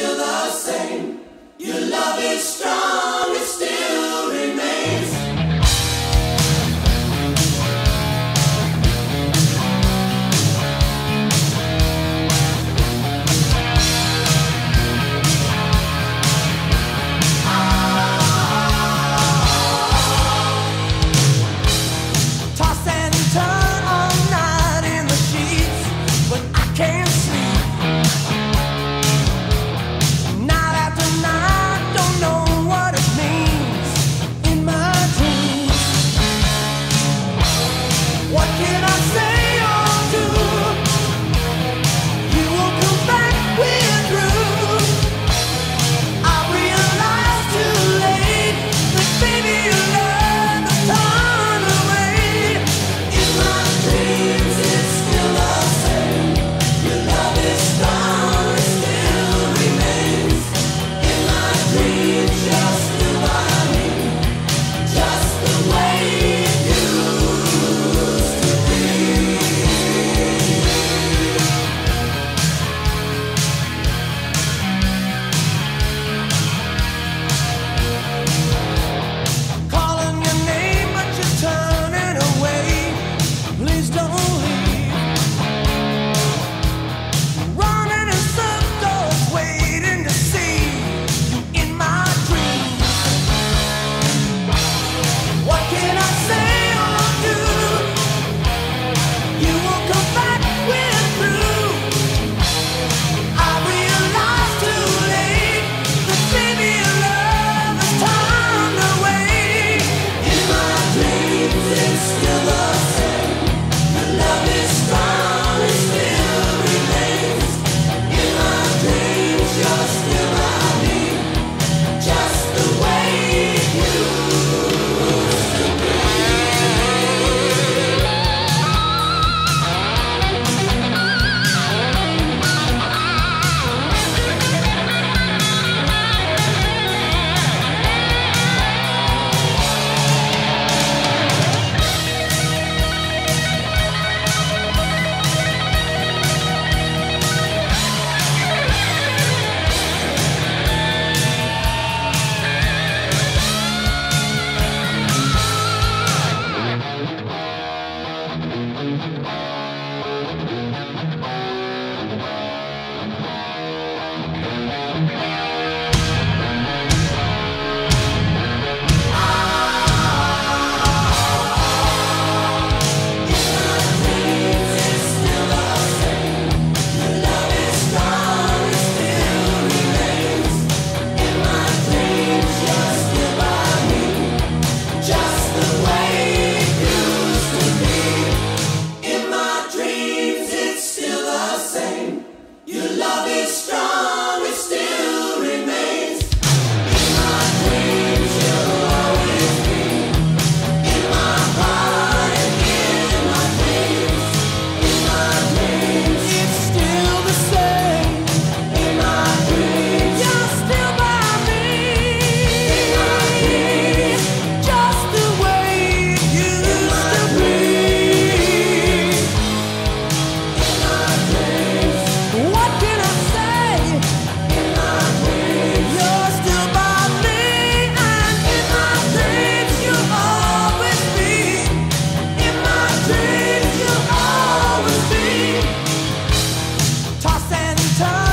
still the same. Your love is strong, it still remains. Toss and turn all night in the sheets, but I can't sleep. Night after night, don't know what it means in my dreams. What can I say or do? You won't come back, we're through. I realize too late that baby your love has turned away. In my dreams, it's still the same. Your love is strong, it still remains. In my dreams, you're still by me, just the way it used to be. Calling your name, but you're turning away. Please don't leave. Running in circles, waiting to see you in my dreams. What can I say or do? You won't come back, we're through. I realize too late that baby your love has turned away. In my dreams, it's still the same. Your love is strong, it still remains. In my dreams, you're still by me, just the way it used to be. Toss and turn.